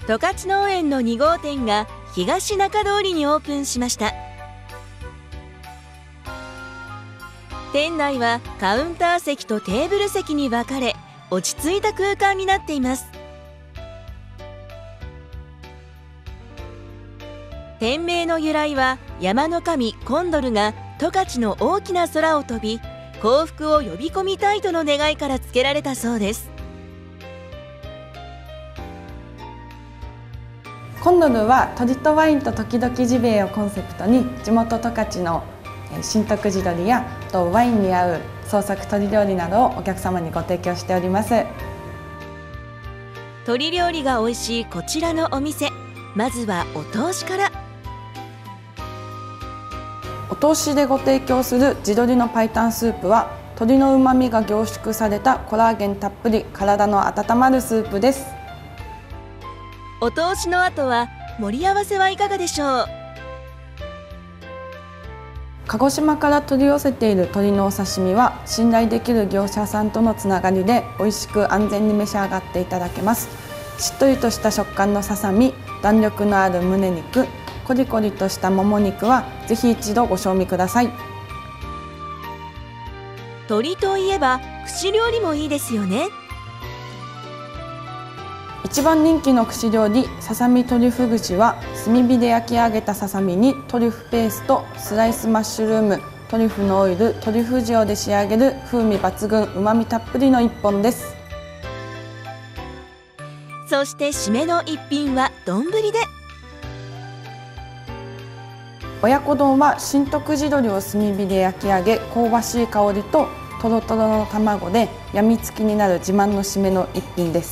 十勝農園の2号店が東中通りにオープンしました。店内はカウンター席とテーブル席に分かれ、落ち着いた空間になっています。店名の由来は、山の神コンドルが十勝の大きな空を飛び、幸福を呼び込みたいとの願いから付けられたそうです。 コンドルは鳥とワインと時々ジビエをコンセプトに、地元十勝の新徳地鶏やワインに合う創作鶏料理などをお客様にご提供しております。 鶏料理が美味しいこちらのお店、まずはお通しから。 お通しでご提供する地鶏の白湯スープは、鶏の旨味が凝縮されたコラーゲンたっぷり、体の温まるスープです。 お通しの後は盛り合わせはいかがでしょう。 鹿児島から取り寄せている鶏のお刺身は、信頼できる業者さんとのつながりで美味しく安全に召し上がっていただけます。しっとりとした食感のささみ、弾力のある胸肉、コリコリとしたもも肉はぜひ一度ご賞味ください。 鶏といえば串料理もいいですよね。 一番人気の串料理、ささみトリュフ串は、炭火で焼き上げたささみにトリュフペースト、スライスマッシュルーム、トリュフのオイル、トリュフ塩で仕上げる風味抜群、うまみたっぷりの一本です。 そして締めの一品は丼で。 親子丼は新徳地鶏を炭火で焼き上げ、香ばしい香りととろとろの卵でやみつきになる自慢の締めの一品です。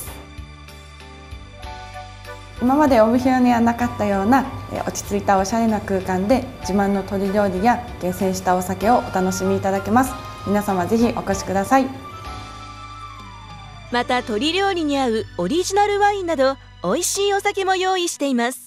今まで帯広にはなかったような落ち着いたおしゃれな空間で、自慢の鶏料理や厳選したお酒をお楽しみいただけます。皆様ぜひお越しください。 また鶏料理に合うオリジナルワインなど美味しいお酒も用意しています。